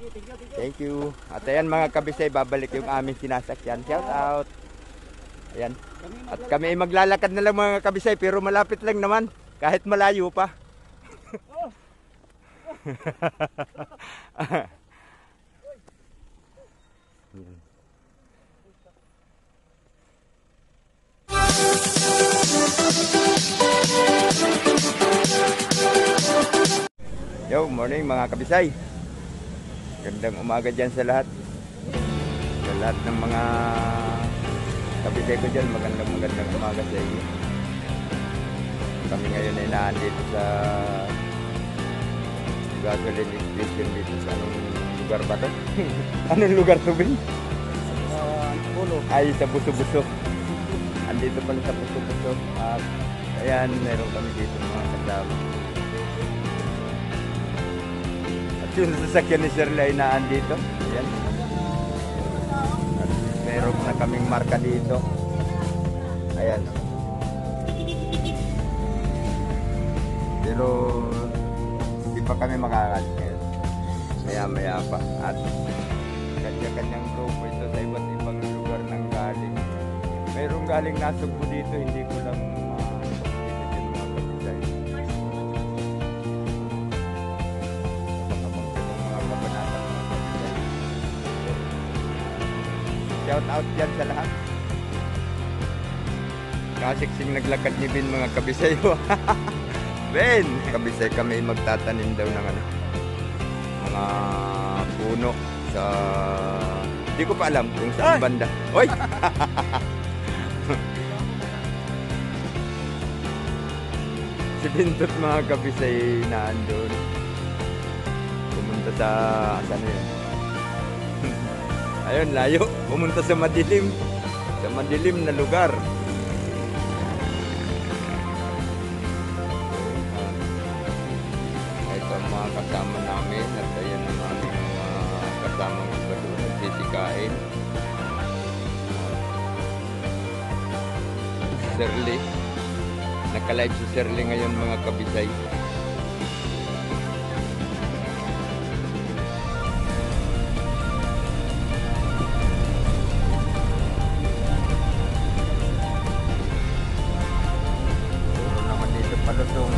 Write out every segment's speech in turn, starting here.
Thank you. At ayan mga kabisay, babalik yung aming sinasakyan. Shout out. Ayan. At kami ay maglalakad na lang mga kabisay, pero malapit lang naman. Kahit malayo pa. Yo, morning mga kabisay. Gandang umaga dyan sa lahat. Sa lahat ng mga kabisay ko dyan, magandang umaga sa inyo. Kami ngayon ay naandito sa gasoline station dito sa anong lugar ba to? Anong lugar to, Ben? Ay, sa Buso-Buso. Andito pala sa Buso-Buso. At ayan, meron kami dito mga kasama. At yung sasakyan ni Shirley ay naandito. Ayan. At meron na kaming marka dito. Ayan. Pero hindi pa kami makakalit. Maya-maya pa. At kanya-kanyang grupo ito sa iba't ibang lugar ng galing. Mayroong galing Nasugbu dito, hindi ko lang makakapagpilitin mga kabisay. Abang-abang ko mga kabanata mga kabisay. Shout out dyan sa lahat. Kasiksing naglakad ni Ben mga kabisay. Ben! Kabisay kami magtatanim daw ng mga puno sa... Hindi ko pa alam kung saan banda. Oy! Si Bintot mga kabisay na andun. Pumunta sa... Saan yun? Ayun, layo. Pumunta sa madilim. Sa madilim na lugar. Ito ang mga kasama namin. At ayan ang aming mga kasama iba doon. Nagsisikain. Shirley. Naka-live si Shirley ngayon mga kabisay. Puro naman dito palusong.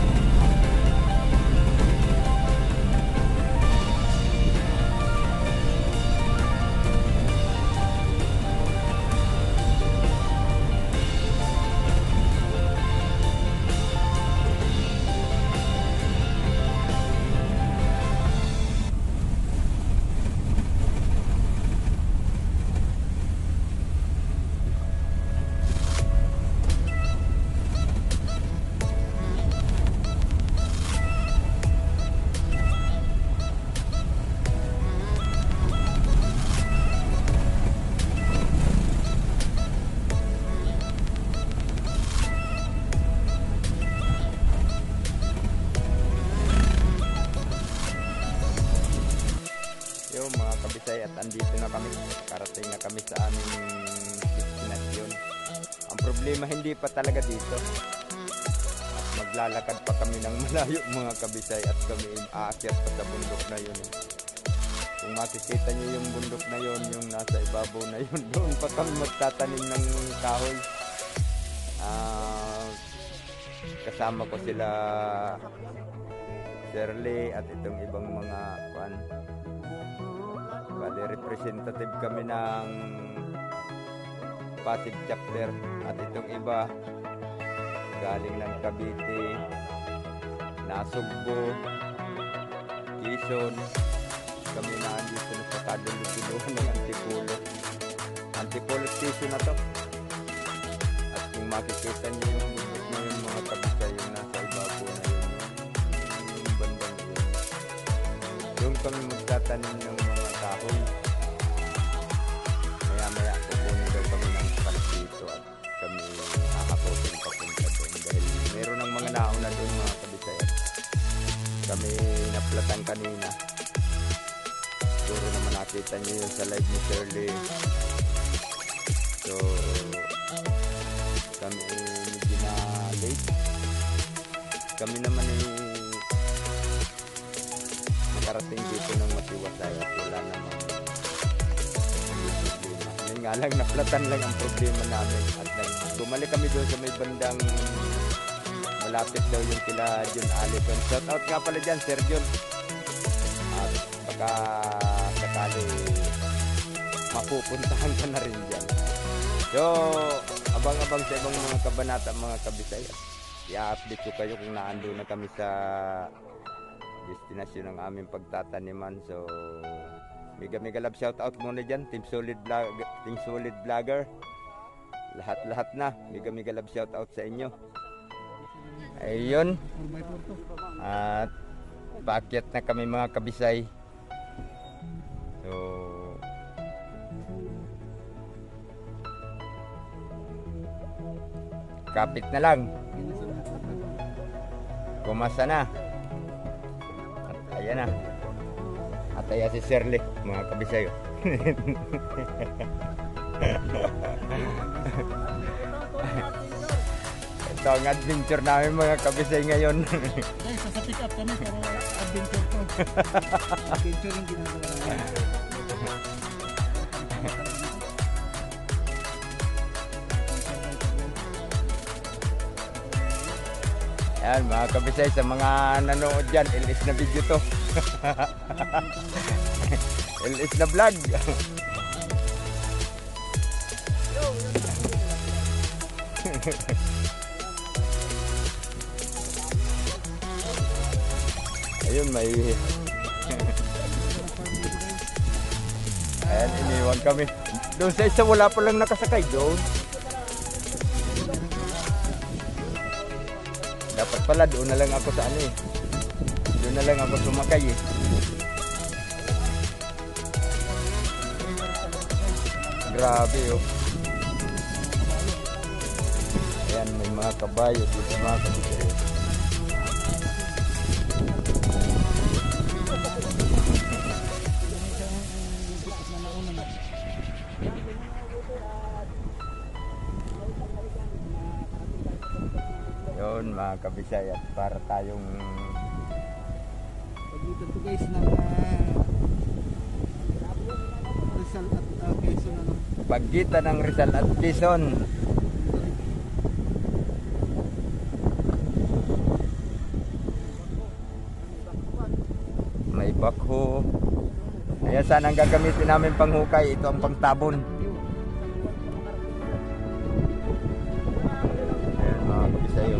Mga kabisay, at andito na kami, karating na kami sa aming destinasyon. Ang problema hindi pa talaga dito, at maglalakad pa kami ng malayo mga kabisay, at kami aakyat pa sa bundok na yun. Kung makikita nyo yung bundok na yun, yung nasa ibabaw na yun, doon pa kami magtatanim ng kahoy. Kasama ko sila Shirley at itong ibang mga bali representative kami ng Pasig chapter, at itong iba galing ng Cavite, Nasugbu, Quezon. Kami na andito na sa kadulog-duluhan ng Antipolo station na to. At kung makikita niyo yung bundok na yun mga kabisay, yung nasa ibabaw na yun, yung bandang yun, doon kami magtatanim ng mga kahoy. Maya kukunin daw kami ng truck dito at kami kakapotin papunta doon dahil meron ng mga nauna doon mga kabisay. Kami naplatan kanina. Siguro naman nakita nyo yun sa live ni Shirley. So kami medyo na late. Kami naman nakarating dito ng matiwasay. nga lang, naplatan lang ang problema namin. At bumalik kami doon sa may bandang malapit daw yung kila John Alison. Shout out nga pala dyan, Sir John. At baka sakali mapupuntahan ka na rin dyan. So, abang-abang sa ibang mga kabanata, mga kabisay. I-update ko kayo kung naando na kami sa destinasyon ng aming pagtataniman. So, mega love shout out muna dyan, Team Solid Vlogger. Lahat na, mega love shout out sa inyo. Ayun. At paakyat na kami mga kabisay. So, kapit na lang. Kumasa na. At ayan na. At ayan si Shirley, mga kabisayo. Ito ang adventure namin mga kabisay ngayon. Guys, sa pick up kami pero adventure to. Adventure yung ginagawa namin. Ayan mga kabisay, sa mga nanood dyan, LS na video to. LS na vlog. Ayun, may ayan, iniwan kami. Doon sa isa wala pa lang nakasakay doon. Dapat pala doon na lang ako sa ano eh. Doon na lang ako sumakay eh. Grabe oh. Ayan, may mga kabayo dito mga kabisay. Yun mga kabisay, at para tayong Pagitan to guys ng Rizal at Quezon ano. pagitan ng Rizal at Quezon. May bakho. Ayan, saan ang gagamitin namin panghukay? Ito ang pangtabon. Ayan mga kabisay.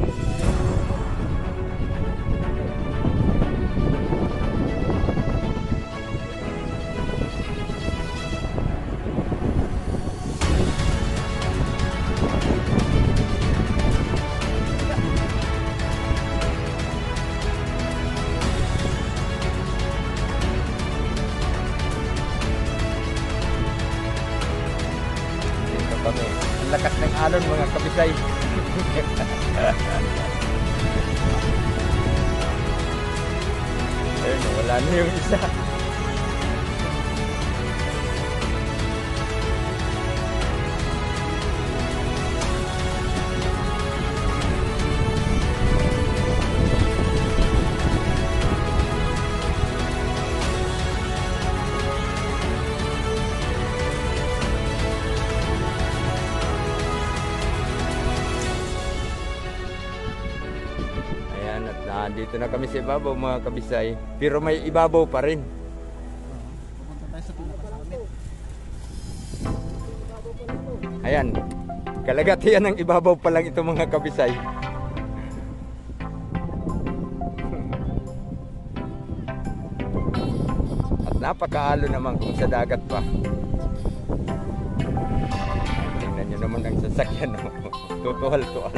Kami. Ang lakas ng alon mga kabisay. Ayun, wala na yung isa. Dito na kami sa ibabaw mga kabisay, pero may ibabaw pa rin. Pupunta tayo sa pinakasulit. Ayan, kalagatian ng ibabaw pa lang ito mga kabisay. At napakaalo naman kung sa dagat pa. Tingnan nyo naman ang sasakyan, no? Tutuhal-tuhal.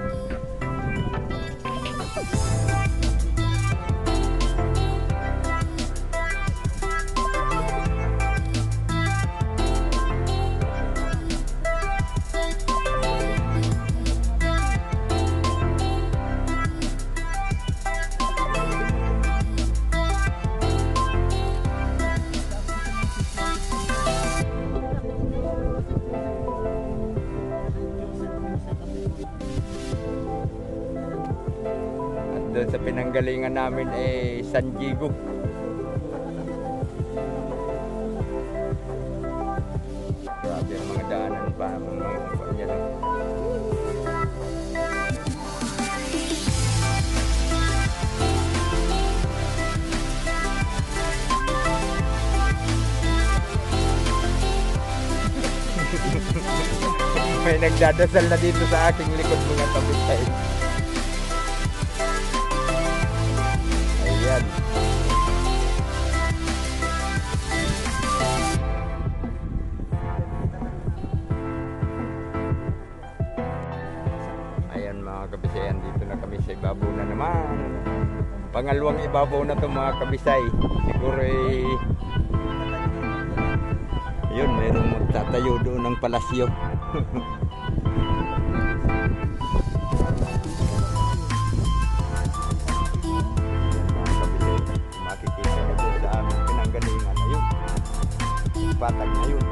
Doon sa pinanggalingan namin ay San Diego. Grabe ang mga May nagdadasal na dito sa aking likod mga kabisay. Ayan. Ayan mga kabisayan, dito na kami sa ibabaw na naman. Pangalawang ibabaw na to mga kabisay. Siguro yun, merong magtatayo doon ng palasyo. Makikita nyo doon sa aming pinanggalingan na yun. Patag na yun.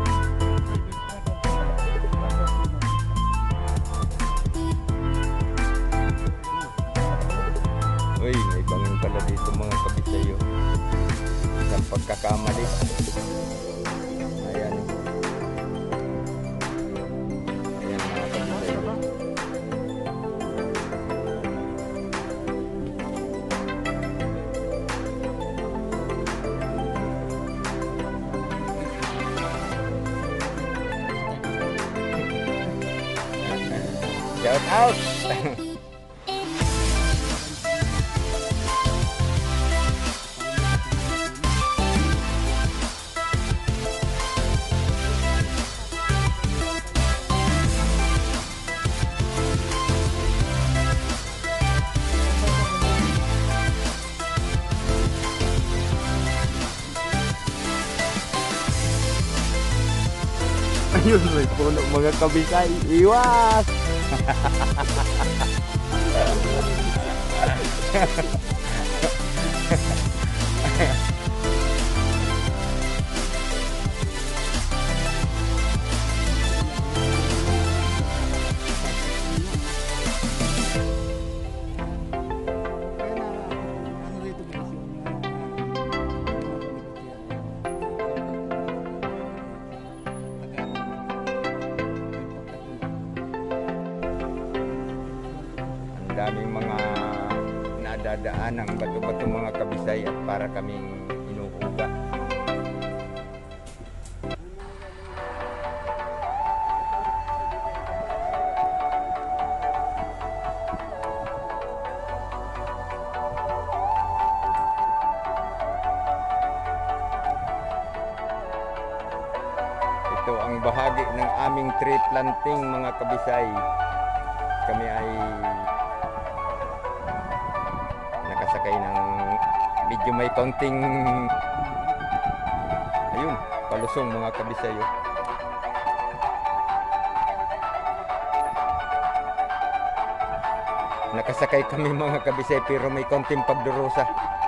Uy, may bangin pala dito mga kabisayo. Isang pagkakamali. Ayan. Ayan mga kabisayo. Shout out! Ayun, may puno mga kabisay. Iwas! Daming mga nadadaan ng bato-bato mga kabisay at para kaming inuuga. Ito ang bahagi ng aming tree planting mga kabisay. Kami ay nakasakay ng medyo may kaunting ayun, palusong mga kabisayo. Nakasakay kami mga kabisay pero may kaunting pagdurusa.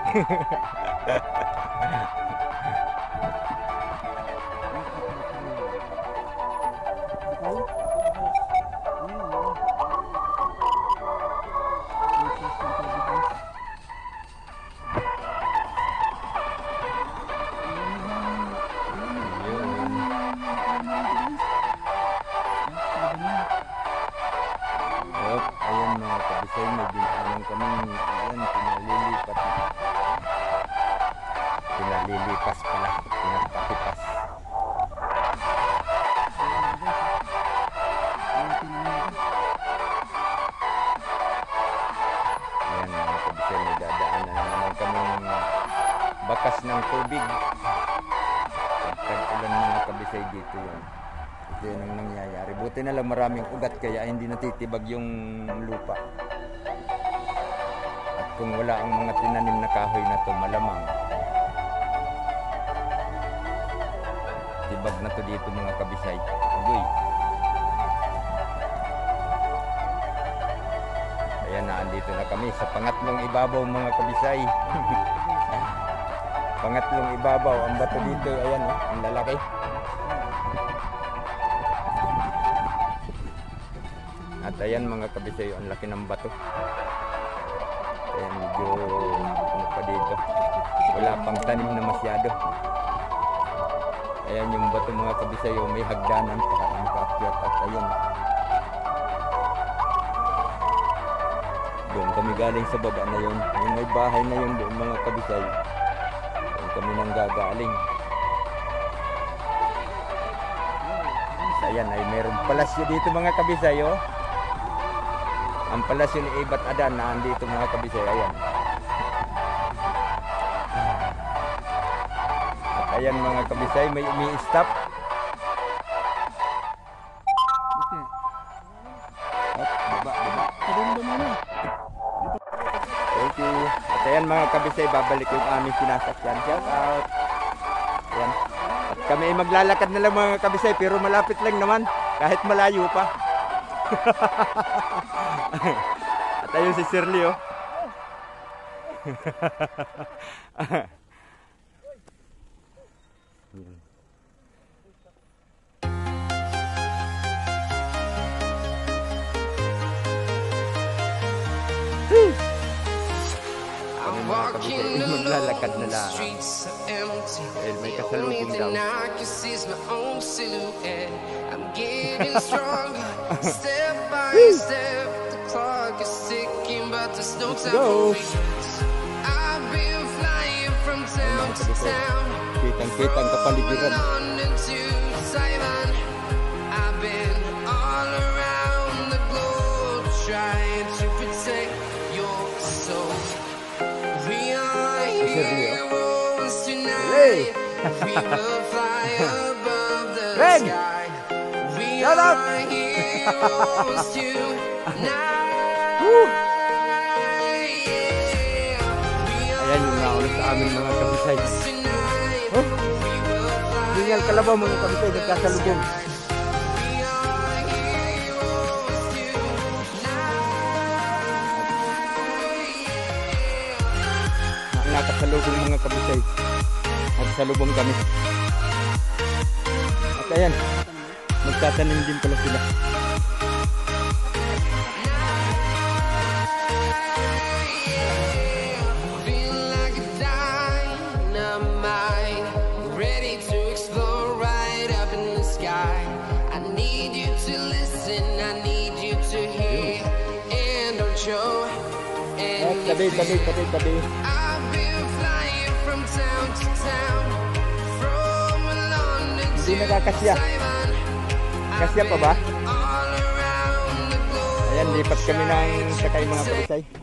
Ayan mga kabisay, may binanong kami, ayan, pinalilipas pala, pinagpatipas. Ayan mga kabisay, may dadaanan naman kaming bakas ng tubig. Pagkag-ulan mga kabisay dito yun. Ito yun ang nangyayari. Buti na lang maraming ugat kaya hindi natitibag yung lupa. At kung wala ang mga tinanim na kahoy na to, malamang tibag na to dito mga kabisay. Agoy. Ayan na, andito na kami sa pangatlong ibabaw mga kabisay. Pangatlong ibabaw. Ang bato dito, ayan oh, ang lalaki. At ayan mga kabisay, ang laki ng bato. Ayan, medyo ano pa dito. Wala pang tanim na masyado. Ayan yung bato mga kabisay, may hagdanan para makaakyat. At ayan. Doon kami galing sa baba na yun. Yung may bahay na yun doon mga kabisay. Doon kami nang gagaling. Sa ayan ay mayroong palasyo dito mga kabisay, oh. Ang palasyo ni Ibat Adan na andito mga kabisay, ayan. At ayan mga kabisay, may umi-stop. Okay. At baba. Kadundo muna. Thank you. At ayan mga kabisay, babalik yung aming sinasakyan. Shout out. Ayan. At kami ay maglalakad na lang mga kabisay, pero malapit lang naman, kahit malayo pa. At ayun si Sir Leo. Kami mga kabisay ay maglalakad na lang. Dahil may kasalubong daw. I'm getting stronger, step by step. The clock is ticking, but there's no time go. for me. I've been flying from town to town, Kitang-kitang kapaligiran. London to Taiwan. I've been all around the globe trying to protect your soul. We are heroes tonight. We will fly above the Red. sky. We Shut up. are heroes tonight. Yeah. We Ayan yung nauna sa amin mga kabisay. tonight. Oh, We will fly hingal kalabaw mga kabisay, nagkasalubong. We are heroes tonight. Nakasalubong mga kabisay. Nagsalubong kami. At ayan, magtatanim din pala sila. Feel like a dynamite, ready to explode right up in the sky. I need you to listen, I need you to hear, and don't show At any tabi. I've been flying from town to town, from London Hindi to nakakasya. Taiwan. Kasya pa ba? All around the globe. Ayan, lipat kami ng sakay mga kabisay.